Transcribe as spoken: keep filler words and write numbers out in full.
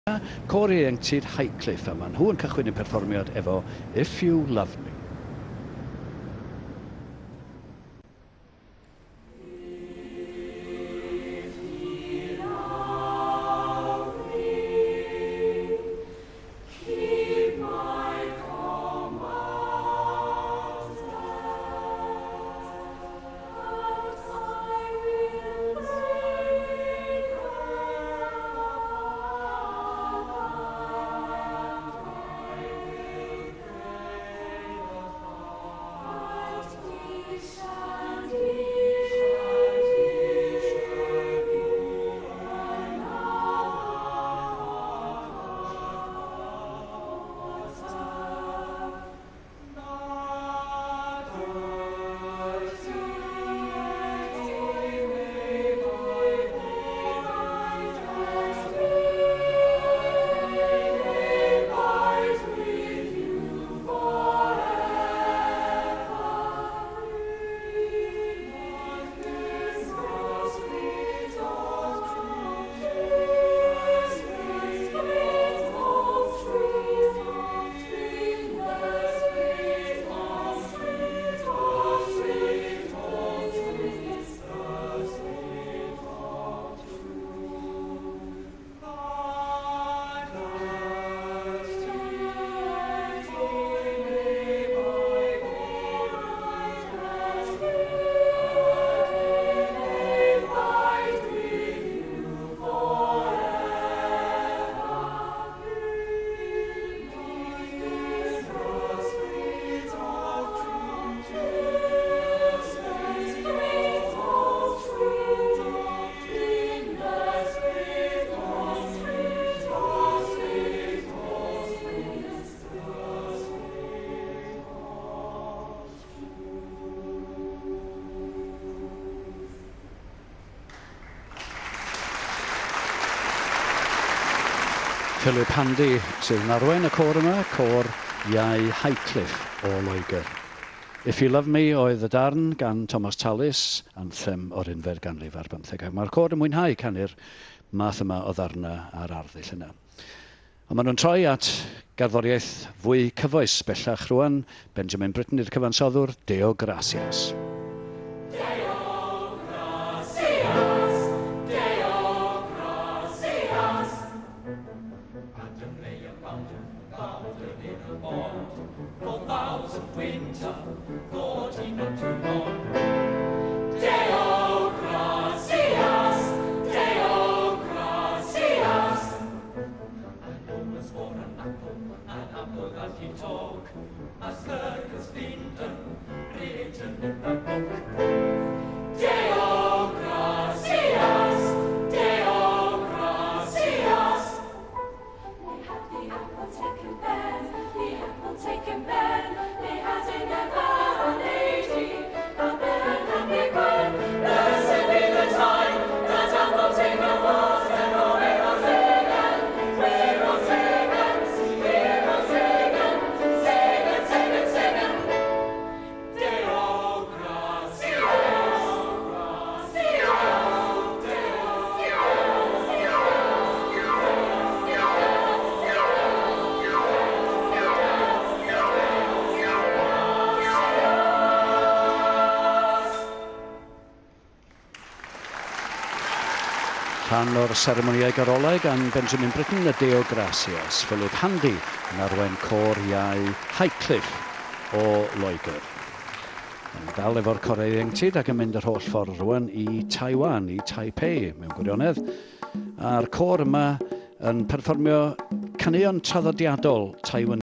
Cor ieuenctid Highcliffe a maen nhw yn cychwyn y perfformiad efo If You Love Me. Philip Handy sydd yn arwain y cor yma, cor iau Highcliffe o Loegr. If You Love Me oedd y darn gan Thomas Tallis, anthem o'r unfed ganrif ar bymtheg. Mae'r cor yn mwynhau canu'r math yma o ddarna ar arddull yna. Ond maen nhw'n troi at gerddoriaeth fwy cyfoes bellach rwan. Benjamin Britten i'r cyfansoddwr, Deo Gracias. For vows of winter, forty not too long. Deo gracias, Deo gracias. And almost for an apple, an apple that he took, a circus finden, written in the book. Deo gracias, Deo gracias. They had the apple taken bed. Taken bed, they had in ever a lady, a bed and big bed. Blessed be the time that apple taken was, and oh, we will sing it, we will sing it, we will sing it, sing it, sing it, sing it. Deo gracias, Deo gracias, Rhan o'r seremoniau garoleg gan Benjamin Britten y Deo Gracias. Philip Handy yn arwain cor iau Highcliffe o Loegr. Yn dal efo'r corau ieuenctid ac yn mynd yr holl ffordd rwan i Taiwan, i Taipei mewn gwirionedd. A'r cor yma yn perfformio caneuon traddodiadol Taiwan.